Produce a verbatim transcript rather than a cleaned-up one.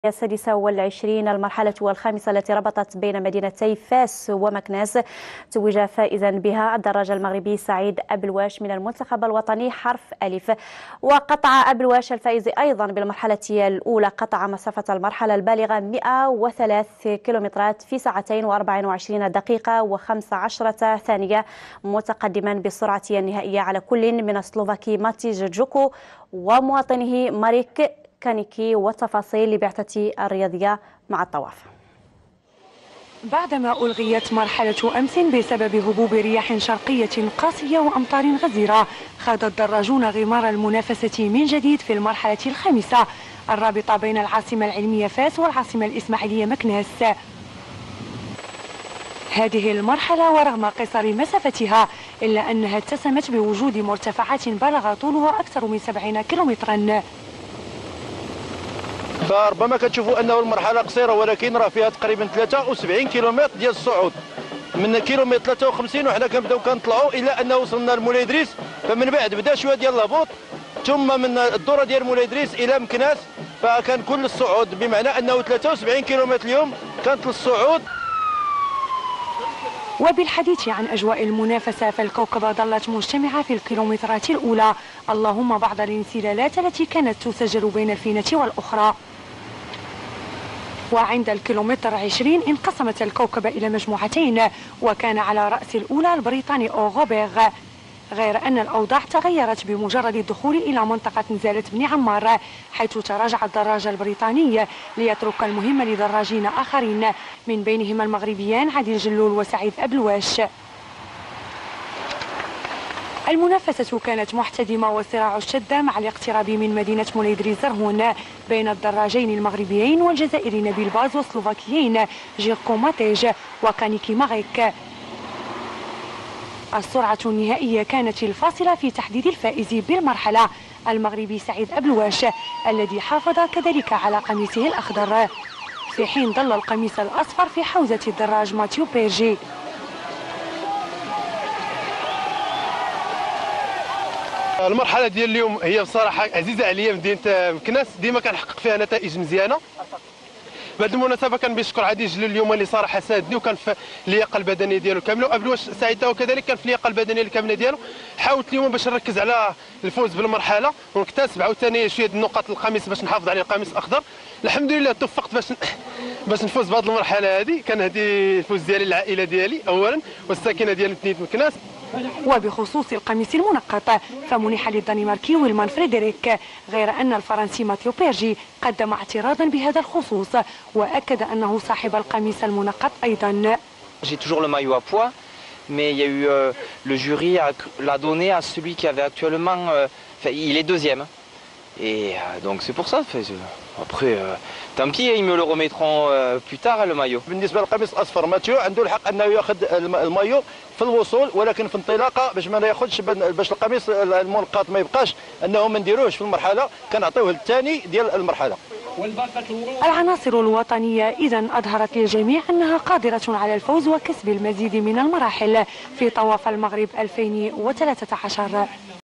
السادسة والعشرين المرحلة والخامسة التي ربطت بين مدينتي فاس ومكناس توج فائزا بها الدراج المغربي سعيد أبلواش من المنتخب الوطني حرف ألف. وقطع أبلواش الفائز أيضا بالمرحلة الأولى، قطع مسافة المرحلة البالغة مئة وثلاث كيلومترات في ساعتين وأربع وعشرين دقيقة وخمس عشرة ثانية، متقدما بالسرعة النهائية على كل من السلوفاكي ماتيج جوكو ومواطنه ماريك كانيكي. والتفاصيل لبعثة الرياضية مع الطواف. بعدما ألغيت مرحلة أمس بسبب هبوب رياح شرقية قاسية وأمطار غزيرة، خاض الدراجون غمار المنافسة من جديد في المرحلة الخامسة الرابطة بين العاصمة العلمية فاس والعاصمة الإسماعيلية مكناس. هذه المرحلة ورغم قصر مسافتها إلا أنها اتسمت بوجود مرتفعات بلغ طولها أكثر من سبعين كيلومترا. فربما كتشوفوا انه المرحله قصيره، ولكن راه فيها تقريبا ثلاثة وسبعين كيلومتر ديال الصعود، من كيلومتر ثلاثة وخمسين وحنا كنبداو كنطلعوا الى انه وصلنا لمولاي ادريس. فمن بعد بدا شويه ديال الهبوط، ثم من الدوره ديال مولاي ادريس الى مكناس فكان كل الصعود، بمعنى انه ثلاثة وسبعين كيلومتر اليوم كانت للصعود. وبالحديث عن أجواء المنافسة، فالكوكبة ظلت مجتمعة في الكيلومترات الأولى، اللهم بعض الانسلالات التي كانت تسجل بين الفينة والأخرى. وعند الكيلومتر عشرين انقسمت الكوكبة إلى مجموعتين، وكان على رأس الأولى البريطاني أوغوبيغ، غير أن الأوضاع تغيرت بمجرد الدخول إلى منطقة نزالة بن عمار، حيث تراجع الدراج البريطاني ليترك المهمة لدراجين آخرين من بينهم المغربيان عادل جلول وسعيد أبلواش. المنافسة كانت محتدمة والصراع اشتد مع الاقتراب من مدينة مولاي ادريس زرهون بين الدراجين المغربيين والجزائري نبيل باز والسلوفاكيين جيركو ماتيج وكانيكي ماريك. السرعة النهائية كانت الفاصلة في تحديد الفائز بالمرحلة، المغربي سعيد أبلواش الذي حافظ كذلك على قميصه الأخضر، في حين ظل القميص الأصفر في حوزة الدراج ماتيو بيرجي. المرحله ديال اليوم هي بصراحه عزيزه عليا، مدينه مكناس ديما كنحقق فيها نتائج مزيانه. بهذه المناسبه كنشكر عادل جلول اليوم اللي صراحه ساعدني وكان في اللياقه البدنيه ديالو كامله، وابلواش سعيد وكذلك كان في اللياقه البدنيه الكامله ديالو. حاولت اليوم باش نركز على الفوز بالمرحله ونكتسب عاوتاني شويه النقاط القميص باش نحافظ على القميص الاخضر. الحمد لله توفقت باش باش نفوز بهذه المرحله هذه. كان هذه الفوز ديالي للعائله ديالي اولا والساكنه ديال مدينه مكناس. وبخصوص القميص المنقط فمنح للدنماركي ويلمان فريدريك، غير أن الفرنسي ماتيو بيرجي قدم اعتراضا بهذا الخصوص وأكد أنه صاحب القميص المنقط أيضا. J'ai toujours le maillot à poids, mais il y a eu euh, le jury l'a donné à celui qui avait actuellement, euh, il est deuxième. Et euh, donc c'est pour ça. Après, euh, tant pis, ils me le remettront euh, plus tard le maillot. بالنسبه للقميص الاصفر ماتيو عنده الحق انه ياخذ المايو في الوصول، ولكن في الانطلاقه باش ما ياخذش، باش القميص المنقط ما يبقاش انه ما نديروهش في المرحله، كنعطيوه الثاني ديال المرحله. العناصر الوطنية إذن أظهرت للجميع أنها قادرة على الفوز وكسب المزيد من المراحل في طواف المغرب ألفين وثلاثة عشر.